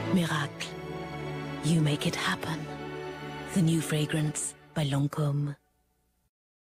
Miracle. You make it happen. The new fragrance by Lancôme.